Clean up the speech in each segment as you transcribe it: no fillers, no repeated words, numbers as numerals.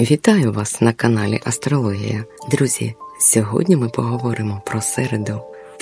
Вітаю вас на каналі Астрологія. Друзі, сьогодні ми поговоримо про середу,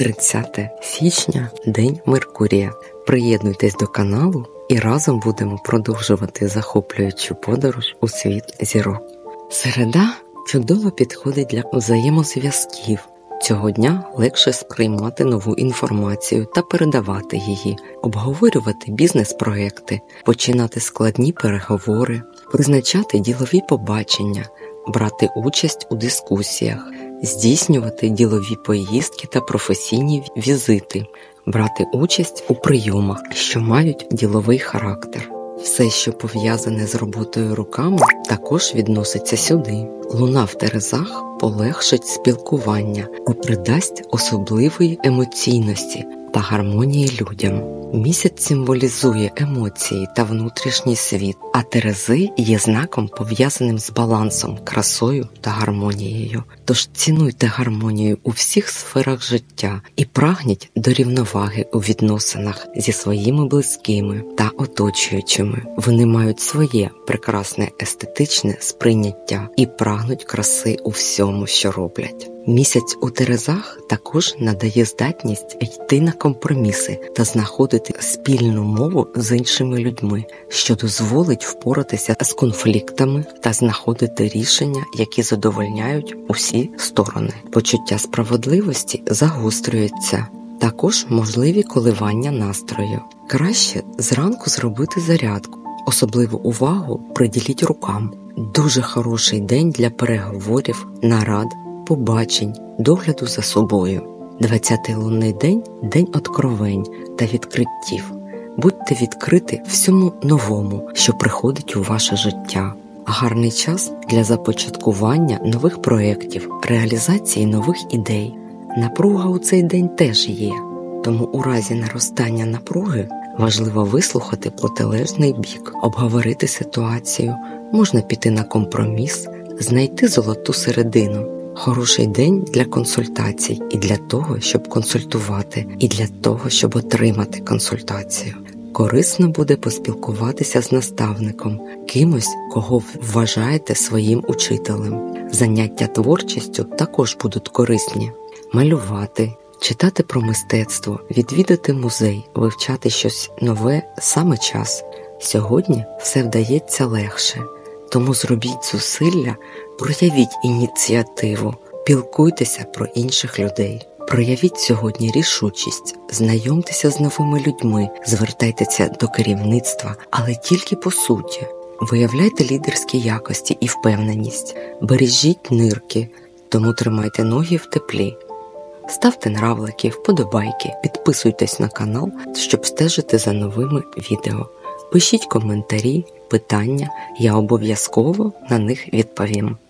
30 січня, День Меркурія. Приєднуйтесь до каналу і разом будемо продовжувати захоплюючу подорож у світ зірок. Середа чудово підходить для взаємозв'язків. Цього дня легше сприймати нову інформацію та передавати її, обговорювати бізнес-проекти, починати складні переговори, призначати ділові побачення, брати участь у дискусіях, здійснювати ділові поїздки та професійні візити, брати участь у прийомах, що мають діловий характер. Все, що пов'язане з роботою руками, також відноситься сюди. Луна в Терезах полегшить спілкування та придасть особливої емоційності та гармонії людям. Місяць символізує емоції та внутрішній світ, а Терези є знаком, пов'язаним з балансом, красою та гармонією. Тож цінуйте гармонію у всіх сферах життя і прагніть до рівноваги у відносинах зі своїми близькими та оточуючими. Вони мають своє прекрасне естетичне сприйняття і прагнуть краси у всьому, що роблять. Місяць у Терезах також надає здатність йти на компроміси та знаходити спільну мову з іншими людьми, що дозволить впоратися з конфліктами та знаходити рішення, які задовольняють усі сторони. Почуття справедливості загострюється. Також можливі коливання настрою. Краще зранку зробити зарядку. Особливу увагу приділіть рукам. Дуже хороший день для переговорів, нарад, побачень, догляду за собою. 20-й лунний день – день откровень та відкриттів. Будьте відкриті всьому новому, що приходить у ваше життя. Гарний час для започаткування нових проєктів, реалізації нових ідей. Напруга у цей день теж є, тому у разі наростання напруги важливо вислухати протилежний бік, обговорити ситуацію, можна піти на компроміс, знайти золоту середину. Хороший день для консультацій і для того, щоб консультувати, і для того, щоб отримати консультацію. Корисно буде поспілкуватися з наставником, кимось, кого вважаєте своїм учителем. Заняття творчістю також будуть корисні. Малювати, читати про мистецтво, відвідати музей, вивчати щось нове – саме час. Сьогодні все вдається легше. Тому зробіть зусилля, проявіть ініціативу, піклуйтеся про інших людей. Проявіть сьогодні рішучість, знайомтеся з новими людьми, звертайтеся до керівництва, але тільки по суті. Виявляйте лідерські якості і впевненість, бережіть нирки, тому тримайте ноги в теплі. Ставте нравлики, вподобайки, підписуйтесь на канал, щоб стежити за новими відео. Пишіть коментарі, питання, я обов'язково на них відповім.